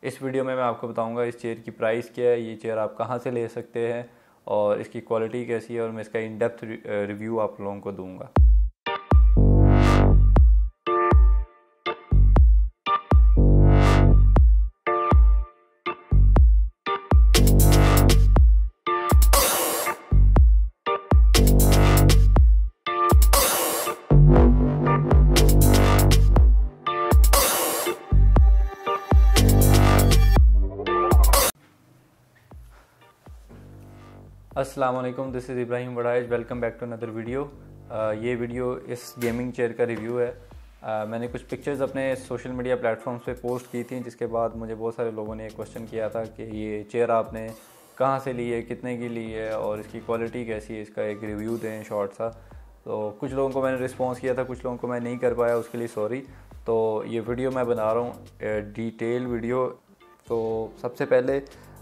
इस वीडियो में मैं आपको बताऊंगा इस चेयर की प्राइस क्या है, ये चेयर आप कहाँ से ले सकते हैं और इसकी क्वालिटी कैसी है, और मैं इसका इन डेप्थ रिव्यू आप लोगों को दूंगा। अस्सलाम वालेकुम, दिस इज़ इब्राहिम वड़ाइज। Welcome back to another video. ये वीडियो इस गेमिंग चेयर का रिव्यू है। मैंने कुछ पिक्चर्स अपने सोशल मीडिया प्लेटफॉर्म्स पे पोस्ट की थी, जिसके बाद मुझे बहुत सारे लोगों ने क्वेश्चन किया था कि ये चेयर आपने कहाँ से ली है, कितने की ली है और इसकी क्वालिटी कैसी है, इसका एक रिव्यू दें शॉर्ट सा। तो कुछ लोगों को मैंने रिस्पॉन्स किया था, कुछ लोगों को मैं नहीं कर पाया, उसके लिए सॉरी। तो ये वीडियो मैं बना रहा हूँ डिटेल वीडियो। तो सबसे पहले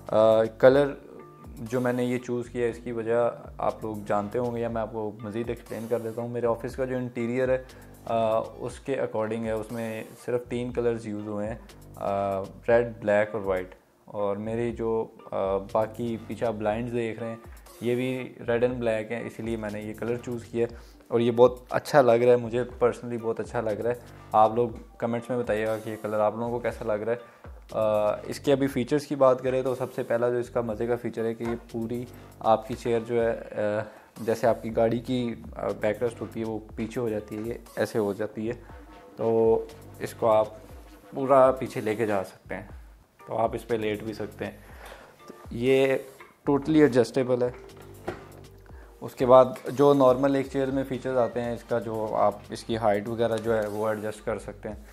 कलर जो मैंने ये चूज़ किया, इसकी वजह आप लोग जानते होंगे या मैं आपको मज़ीद एक्सप्लेन कर देता हूँ। मेरे ऑफिस का जो इंटीरियर है उसके अकॉर्डिंग है, उसमें सिर्फ 3 कलर्स यूज़ हुए हैं, रेड, ब्लैक और वाइट। और मेरी जो बाकी पीछे आप ब्लाइंड्स देख रहे हैं ये भी रेड एंड ब्लैक है, इसीलिए मैंने ये कलर चूज़ किया और ये बहुत अच्छा लग रहा है, मुझे पर्सनली बहुत अच्छा लग रहा है। आप लोग कमेंट्स में बताइएगा कि ये कलर आप लोगों को कैसा लग रहा है। इसके अभी फ़ीचर्स की बात करें तो सबसे पहला जो इसका मज़े का फ़ीचर है कि ये पूरी आपकी चेयर जो है जैसे आपकी गाड़ी की बैकरेस्ट होती है वो पीछे हो जाती है, ये ऐसे हो जाती है। तो इसको आप पूरा पीछे लेके जा सकते हैं, तो आप इस पर लेट भी सकते हैं। तो ये टोटली एडजस्टेबल है। उसके बाद जो नॉर्मल एक चेयर में फ़ीचर्स आते हैं, इसका जो आप इसकी हाइट वगैरह जो है वो एडजस्ट कर सकते हैं,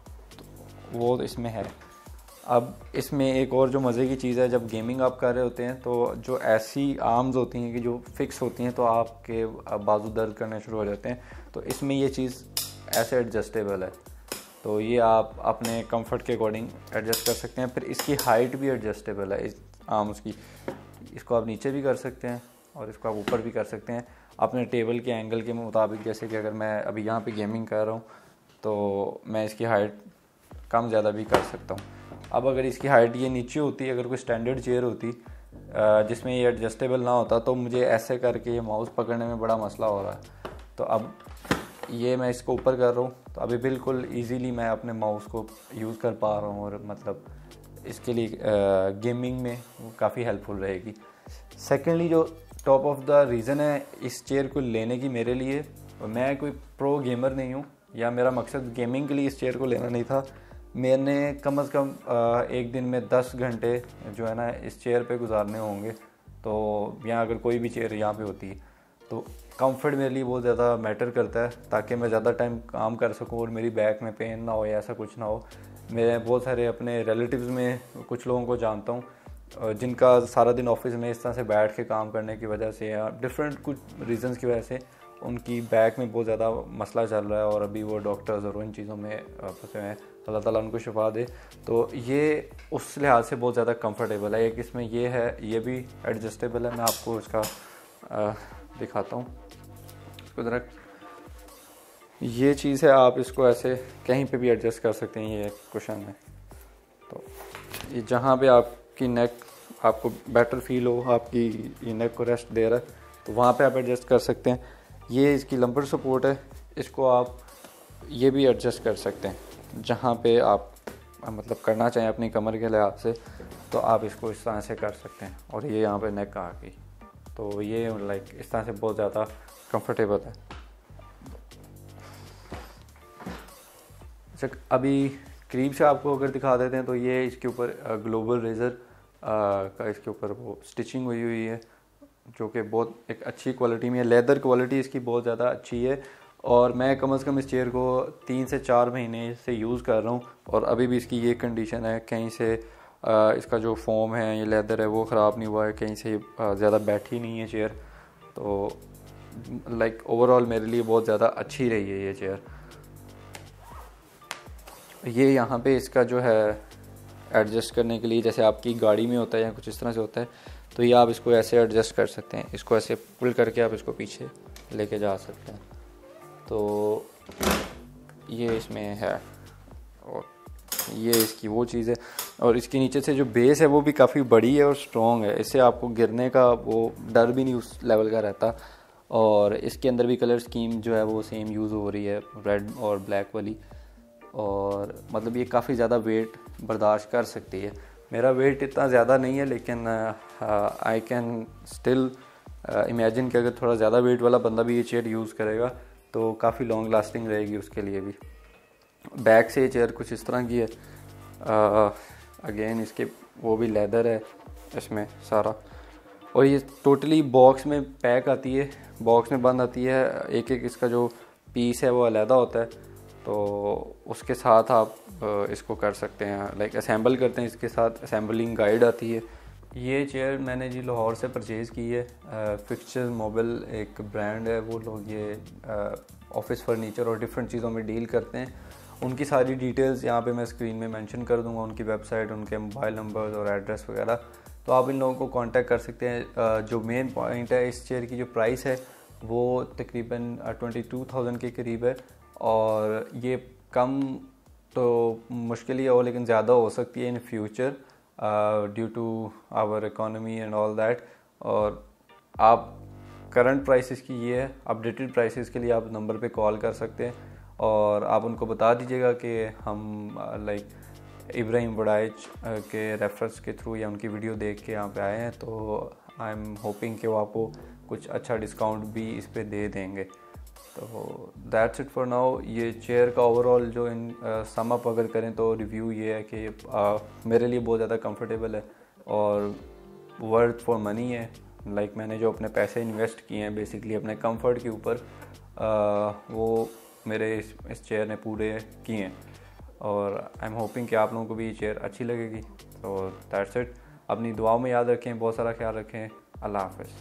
तो वो इसमें है। अब इसमें एक और जो मज़े की चीज़ है, जब गेमिंग आप कर रहे होते हैं तो जो ऐसी आर्म्स होती हैं कि जो फिक्स होती हैं तो आपके बाजू दर्द करने शुरू हो जाते हैं, तो इसमें ये चीज़ ऐसे एडजस्टेबल है, तो ये आप अपने कंफर्ट के अकॉर्डिंग एडजस्ट कर सकते हैं। फिर इसकी हाइट भी एडजस्टेबल है, इस आर्म्स की, इसको आप नीचे भी कर सकते हैं और इसको आप ऊपर भी कर सकते हैं अपने टेबल के एंगल के मुताबिक। जैसे कि अगर मैं अभी यहाँ पे गेमिंग कर रहा हूँ तो मैं इसकी हाइट कम ज़्यादा भी कर सकता हूँ। अब अगर इसकी हाइट ये नीचे होती, अगर कोई स्टैंडर्ड चेयर होती जिसमें ये एडजस्टेबल ना होता, तो मुझे ऐसे करके ये माउस पकड़ने में बड़ा मसला हो रहा है। तो अब ये मैं इसको ऊपर कर रहा हूँ तो अभी बिल्कुल इजीली मैं अपने माउस को यूज़ कर पा रहा हूँ, और मतलब इसके लिए गेमिंग में काफ़ी हेल्पफुल रहेगी। सेकेंडली जो टॉप ऑफ द रीज़न है इस चेयर को लेने की मेरे लिए, मैं कोई प्रो गेमर नहीं हूँ या मेरा मकसद गेमिंग के लिए इस चेयर को लेना नहीं था। मैंने कम से कम एक दिन में 10 घंटे जो है ना इस चेयर पे गुजारने होंगे। तो यहाँ अगर कोई भी चेयर यहाँ पे होती है तो कंफर्ट मेरे लिए बहुत ज़्यादा मैटर करता है, ताकि मैं ज़्यादा टाइम काम कर सकूँ और मेरी बैक में पेन ना हो या ऐसा कुछ ना हो। मैं बहुत सारे अपने रिलेटिव्स में कुछ लोगों को जानता हूँ जिनका सारा दिन ऑफिस में इस तरह से बैठ के काम करने की वजह से या डिफरेंट कुछ रीज़न्स की वजह से उनकी बैक में बहुत ज़्यादा मसला चल रहा है, और अभी वो डॉक्टर्स और उन चीज़ों में फंसे हुए हैं। अल्लाह ताला उनको शिफा दे। तो ये उस लिहाज से बहुत ज़्यादा कंफर्टेबल है। एक इसमें ये है, ये भी एडजस्टेबल है। मैं आपको इसका दिखाता हूँ, इसको ज़रा। ये चीज़ है, आप इसको ऐसे कहीं पे भी एडजस्ट कर सकते हैं। ये कुशन है, तो ये जहाँ पे आपकी नेक आपको बेटर फील हो, आपकी ये नेक को रेस्ट दे रहा है, तो वहाँ पे आप एडजस्ट कर सकते हैं। ये इसकी लंबर सपोर्ट है, इसको आप ये भी एडजस्ट कर सकते हैं जहाँ पे आप मतलब करना चाहें अपनी कमर के लिहाज से, तो आप इसको इस तरह से कर सकते हैं। और ये यहाँ पे नेक आ गई, तो ये लाइक इस तरह से बहुत ज़्यादा कंफर्टेबल है। अच्छा, अभी करीब से आपको अगर दिखा देते हैं तो ये इसके ऊपर ग्लोबल रेजर का इसके ऊपर वो स्टिचिंग हुई है, जो कि बहुत एक अच्छी क्वालिटी में है। लेदर क्वालिटी इसकी बहुत ज़्यादा अच्छी है, और मैं कम से कम इस चेयर को 3 से 4 महीने से यूज़ कर रहा हूँ, और अभी भी इसकी ये कंडीशन है। कहीं से इसका जो फोम है, ये लेदर है, वो ख़राब नहीं हुआ है, कहीं से ज़्यादा बैठी नहीं है चेयर। तो लाइक ओवरऑल मेरे लिए बहुत ज़्यादा अच्छी रही है ये चेयर। ये यहाँ पे इसका जो है एडजस्ट करने के लिए, जैसे आपकी गाड़ी में होता है या कुछ इस तरह से होता है, तो ये आप इसको ऐसे एडजस्ट कर सकते हैं। इसको ऐसे पुल करके आप इसको पीछे लेके जा सकते हैं, तो ये इसमें है। और ये इसकी वो चीज़ है। और इसके नीचे से जो बेस है वो भी काफ़ी बड़ी है और स्ट्रॉन्ग है, इससे आपको गिरने का वो डर भी नहीं उस लेवल का रहता। और इसके अंदर भी कलर स्कीम जो है वो सेम यूज़ हो रही है, रेड और ब्लैक वाली। और मतलब ये काफ़ी ज़्यादा वेट बर्दाश्त कर सकती है। मेरा वेट इतना ज़्यादा नहीं है, लेकिन आई कैन स्टिल इमेजिन कि अगर थोड़ा ज़्यादा वेट वाला बंदा भी ये चेयर यूज़ करेगा तो काफ़ी लॉन्ग लास्टिंग रहेगी उसके लिए भी। बैक से ये चेयर कुछ इस तरह की है। अगेन इसके वो भी लेदर है इसमें सारा, और ये टोटली बॉक्स में पैक आती है, बॉक्स में बंद आती है। एक एक इसका जो पीस है वो अलहदा होता है, तो उसके साथ आप इसको कर सकते हैं, लाइक असेंबल करते हैं। इसके साथ असेंबलिंग गाइड आती है। ये चेयर मैंने जी लाहौर से परचेज़ की है। फिक्चर मोबाइल एक ब्रांड है, वो लोग ये ऑफिस फर्नीचर और डिफरेंट चीज़ों में डील करते हैं। उनकी सारी डिटेल्स यहाँ पे मैं स्क्रीन में मेंशन कर दूँगा, उनकी वेबसाइट, उनके मोबाइल नंबर्स और एड्रेस वगैरह, तो आप इन लोगों को कांटेक्ट कर सकते हैं। जो मेन पॉइंट है, इस चेयर की जो प्राइस है वो तकरीबन 22,000 के करीब है, और ये कम तो मुश्किल ही हो, लेकिन ज़्यादा हो सकती है in future due to our economy and all that. और आप करंट प्राइसेस की ये है, अपडेटेड प्राइसेस के लिए आप नंबर पे कॉल कर सकते हैं, और आप उनको बता दीजिएगा कि हम लाइक इब्राहिम वड़ाइच के रेफरेंस के थ्रू या उनकी वीडियो देख के यहाँ पे आए हैं, तो आई एम होपिंग कि वो आपको कुछ अच्छा डिस्काउंट भी इस पे दे देंगे। तो दैट्स इट फॉर नाउ। ये चेयर का ओवरऑल जो इन सम अप अगर करें तो रिव्यू ये है कि मेरे लिए बहुत ज़्यादा कंफर्टेबल है और वर्थ फॉर मनी है। लाइक मैंने जो अपने पैसे इन्वेस्ट किए हैं बेसिकली अपने कंफर्ट के ऊपर, वो मेरे इस चेयर ने पूरे किए हैं, और आई एम होपिंग कि आप लोगों को भी ये चेयर अच्छी लगेगी। तो दैट्स इट। अपनी दुआओं में याद रखें, बहुत सारा ख्याल रखें। अल्लाह हाफ़िज़।